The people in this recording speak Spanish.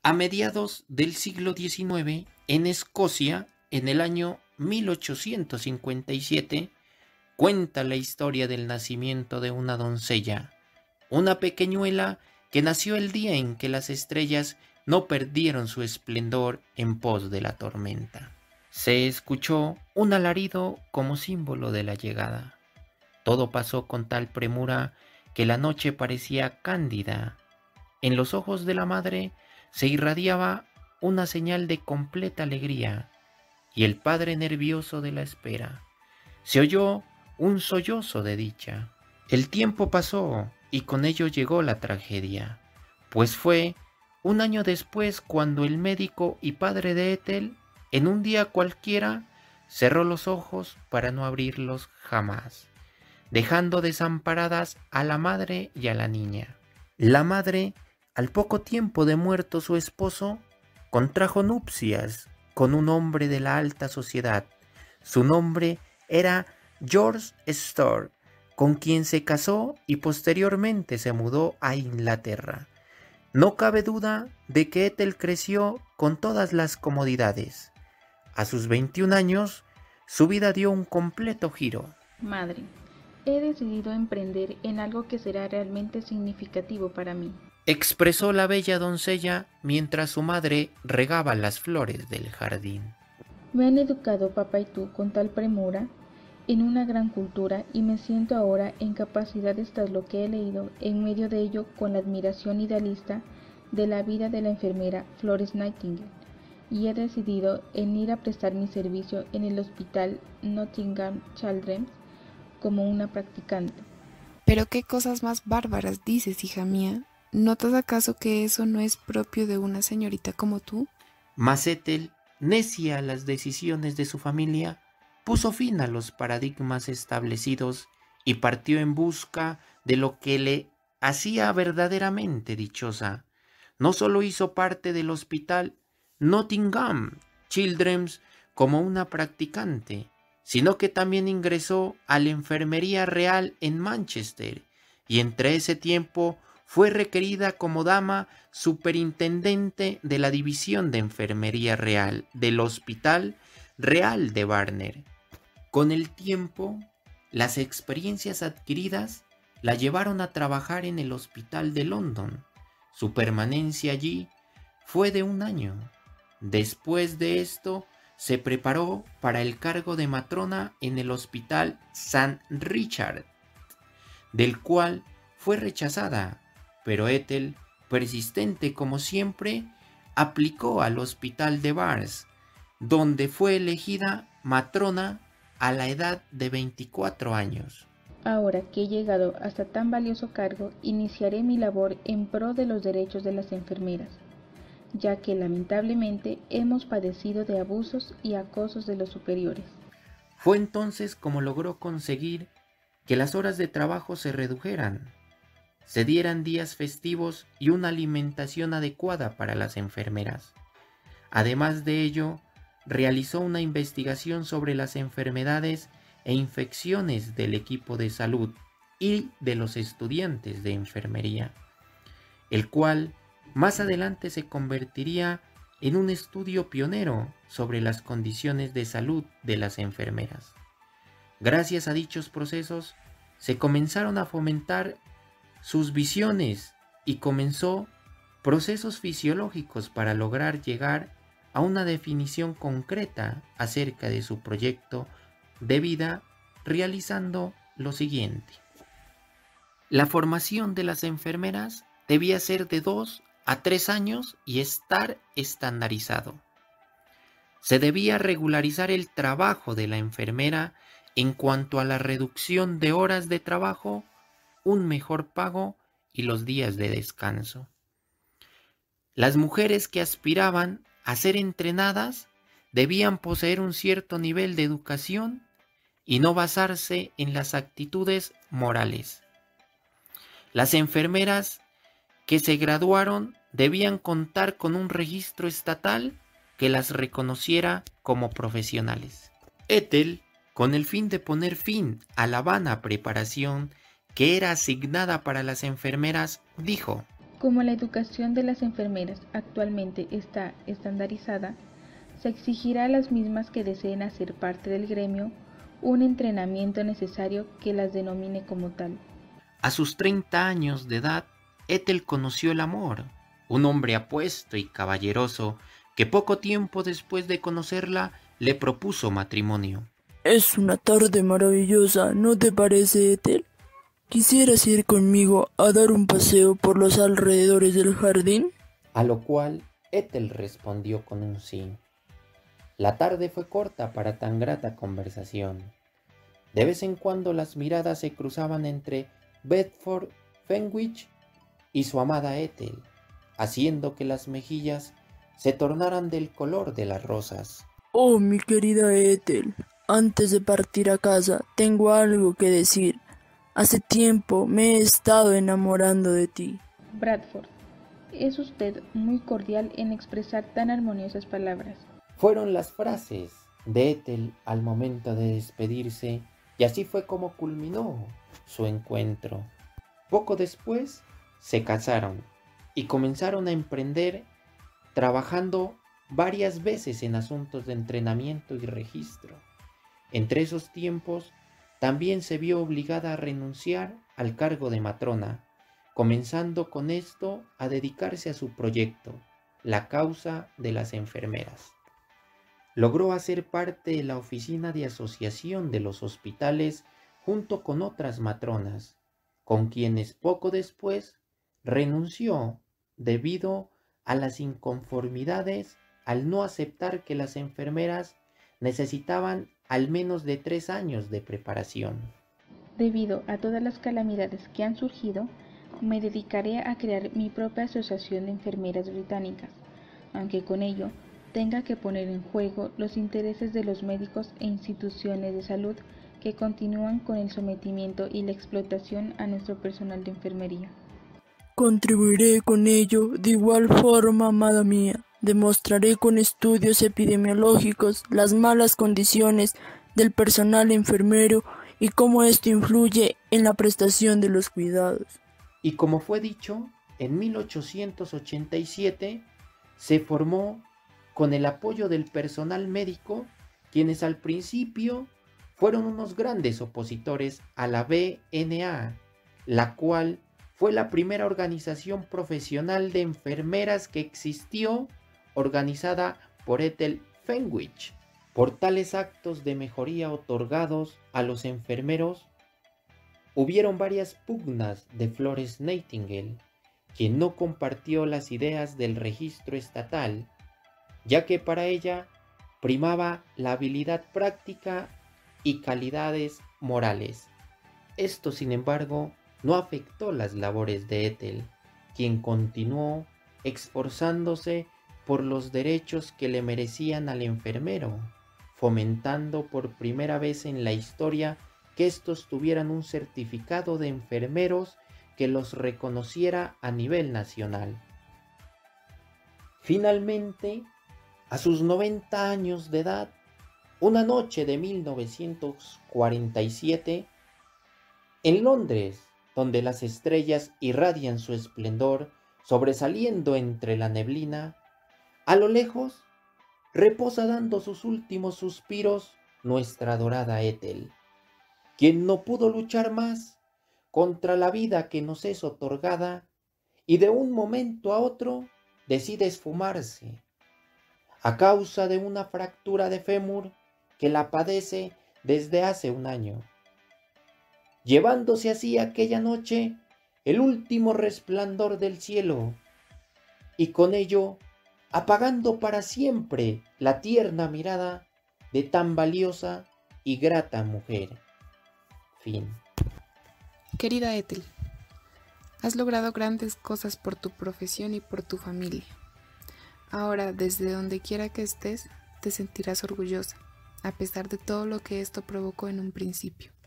A mediados del siglo XIX, en Escocia, en el año 1857, cuenta la historia del nacimiento de una doncella, una pequeñuela que nació el día en que las estrellas no perdieron su esplendor en pos de la tormenta. Se escuchó un alarido como símbolo de la llegada. Todo pasó con tal premura que la noche parecía cándida. En los ojos de la madre se irradiaba una señal de completa alegría, y el padre nervioso de la espera. Se oyó un sollozo de dicha. El tiempo pasó y con ello llegó la tragedia, pues fue un año después cuando el médico y padre de Ethel, en un día cualquiera, cerró los ojos para no abrirlos jamás, dejando desamparadas a la madre y a la niña. La madre, al poco tiempo de muerto su esposo, contrajo nupcias con un hombre de la alta sociedad. Su nombre era George Storr, con quien se casó y posteriormente se mudó a Inglaterra. No cabe duda de que Ethel creció con todas las comodidades. A sus 21 años, su vida dio un completo giro. Madre, he decidido emprender en algo que será realmente significativo para mí. Expresó la bella doncella mientras su madre regaba las flores del jardín. Me han educado papá y tú con tal premura en una gran cultura y me siento ahora en capacidades tras lo que he leído en medio de ello con la admiración idealista de la vida de la enfermera Florence Nightingale y he decidido en ir a prestar mi servicio en el hospital Nottingham Children's como una practicante. Pero qué cosas más bárbaras dices, hija mía. ¿Notas acaso que eso no es propio de una señorita como tú? Mas Ethel, necia a las decisiones de su familia, puso fin a los paradigmas establecidos y partió en busca de lo que le hacía verdaderamente dichosa. No solo hizo parte del hospital Nottingham Children's como una practicante, sino que también ingresó a la Enfermería Real en Manchester y entre ese tiempo fue requerida como dama superintendente de la División de Enfermería Real del Hospital Real de Barnet. Con el tiempo, las experiencias adquiridas la llevaron a trabajar en el Hospital de London. Su permanencia allí fue de 1 año. Después de esto, se preparó para el cargo de matrona en el Hospital St. Richard, del cual fue rechazada, pero Ethel, persistente como siempre, aplicó al Hospital de Barnes, donde fue elegida matrona a la edad de 24 años. Ahora que he llegado hasta tan valioso cargo, iniciaré mi labor en pro de los derechos de las enfermeras, ya que lamentablemente hemos padecido de abusos y acosos de los superiores. Fue entonces como logró conseguir que las horas de trabajo se redujeran, se dieran días festivos y una alimentación adecuada para las enfermeras. Además de ello, realizó una investigación sobre las enfermedades e infecciones del equipo de salud y de los estudiantes de enfermería, el cual más adelante se convertiría en un estudio pionero sobre las condiciones de salud de las enfermeras. Gracias a dichos procesos, se comenzaron a fomentar sus visiones y comenzó procesos fisiológicos para lograr llegar a una definición concreta acerca de su proyecto de vida, realizando lo siguiente. La formación de las enfermeras debía ser de 2 a 3 años y estar estandarizado. Se debía regularizar el trabajo de la enfermera en cuanto a la reducción de horas de trabajo, un mejor pago y los días de descanso. Las mujeres que aspiraban a ser entrenadas debían poseer un cierto nivel de educación y no basarse en las actitudes morales. Las enfermeras que se graduaron debían contar con un registro estatal que las reconociera como profesionales. Ethel, con el fin de poner fin a la vana preparación que era asignada para las enfermeras, dijo: Como la educación de las enfermeras actualmente está estandarizada, se exigirá a las mismas que deseen hacer parte del gremio un entrenamiento necesario que las denomine como tal. A sus 30 años de edad, Ethel conoció el amor, un hombre apuesto y caballeroso que poco tiempo después de conocerla le propuso matrimonio. Es una tarde maravillosa, ¿no te parece, Ethel? ¿Quisieras ir conmigo a dar un paseo por los alrededores del jardín? A lo cual Ethel respondió con un sí. La tarde fue corta para tan grata conversación. De vez en cuando las miradas se cruzaban entre Bedford Fenwich y su amada Ethel, haciendo que las mejillas se tornaran del color de las rosas. Oh, mi querida Ethel, antes de partir a casa, tengo algo que decir. Hace tiempo me he estado enamorando de ti. Bradford, es usted muy cordial en expresar tan armoniosas palabras. Fueron las frases de Ethel al momento de despedirse, y así fue como culminó su encuentro. Poco después se casaron y comenzaron a emprender trabajando varias veces en asuntos de entrenamiento y registro. Entre esos tiempos también se vio obligada a renunciar al cargo de matrona, comenzando con esto a dedicarse a su proyecto, la causa de las enfermeras. Logró hacer parte de la oficina de asociación de los hospitales junto con otras matronas, con quienes poco después renunció debido a las inconformidades al no aceptar que las enfermeras necesitaban al menos de 3 años de preparación. Debido a todas las calamidades que han surgido, me dedicaré a crear mi propia asociación de enfermeras británicas, aunque con ello tenga que poner en juego los intereses de los médicos e instituciones de salud que continúan con el sometimiento y la explotación a nuestro personal de enfermería. Contribuiré con ello de igual forma, amada mía. Demostraré con estudios epidemiológicos las malas condiciones del personal enfermero y cómo esto influye en la prestación de los cuidados. Y como fue dicho, en 1887 se formó con el apoyo del personal médico, quienes al principio fueron unos grandes opositores a la BNA, la cual fue la primera organización profesional de enfermeras que existió, organizada por Ethel Fenwich. Por tales actos de mejoría otorgados a los enfermeros, hubieron varias pugnas de Florence Nightingale, quien no compartió las ideas del registro estatal, ya que para ella primaba la habilidad práctica y calidades morales. Esto, sin embargo, no afectó las labores de Ethel, quien continuó esforzándose por los derechos que le merecían al enfermero, fomentando por primera vez en la historia que estos tuvieran un certificado de enfermeros que los reconociera a nivel nacional. Finalmente, a sus 90 años de edad, una noche de 1947, en Londres, donde las estrellas irradian su esplendor sobresaliendo entre la neblina, a lo lejos reposa dando sus últimos suspiros nuestra adorada Ethel, quien no pudo luchar más contra la vida que nos es otorgada y de un momento a otro decide esfumarse a causa de una fractura de fémur que la padece desde hace un año, llevándose así aquella noche el último resplandor del cielo y con ello apagando para siempre la tierna mirada de tan valiosa y grata mujer. Fin. Querida Ethel, has logrado grandes cosas por tu profesión y por tu familia. Ahora, desde donde quiera que estés, te sentirás orgullosa, a pesar de todo lo que esto provocó en un principio.